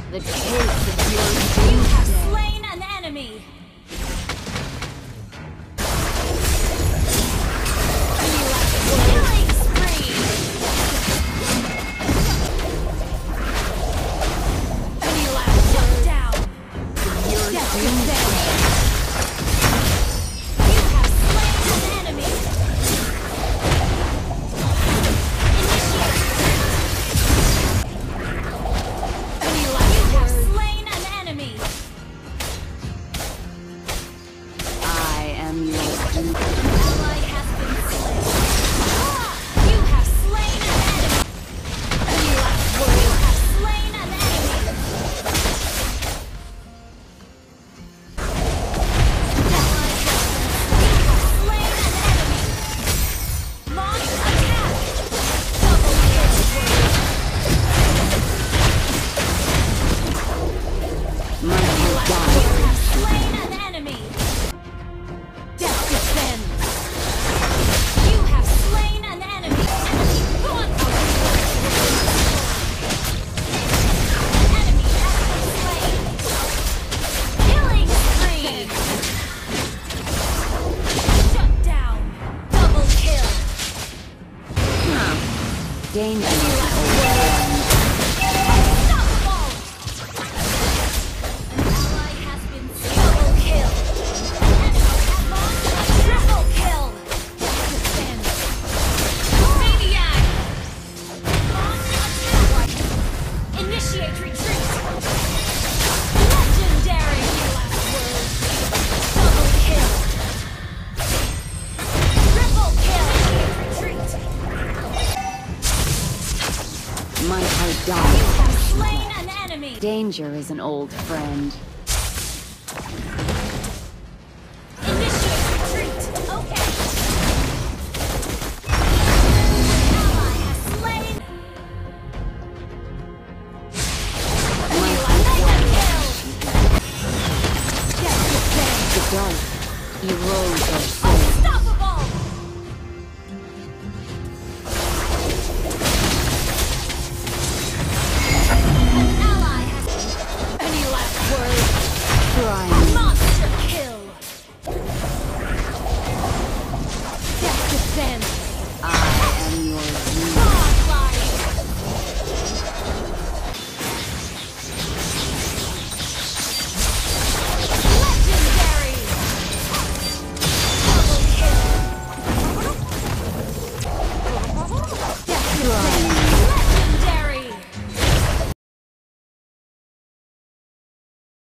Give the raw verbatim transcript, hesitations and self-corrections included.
The taste of your You have doomsday. slain an enemy! Killing spree! Any last shut down! Your Death doomsday. You have slain an enemy! Initiate! Any last You have slain an enemy! I am your doomsday. Ally has been slain. Ah! You have slain an enemy! Any last word? You have slain an enemy! Ally has been slain. You have slain an enemy! Launch attack! Double kill! My Any will last die. word? You have slain an enemy! Death descends! You have slain an enemy! Enemy gone! An enemy has been slain! Killing spree! Shut down! Double kill! Danger. Any last word? Unstoppable! An ally has been double kill! An enemy has launched a triple kill! Defend! Maniac! Launch attack! Initiate retreat! Legendary! Last word! Double kill! Triple kill! Initiate retreat! My heart You dies. have slain an enemy! Danger is an old friend.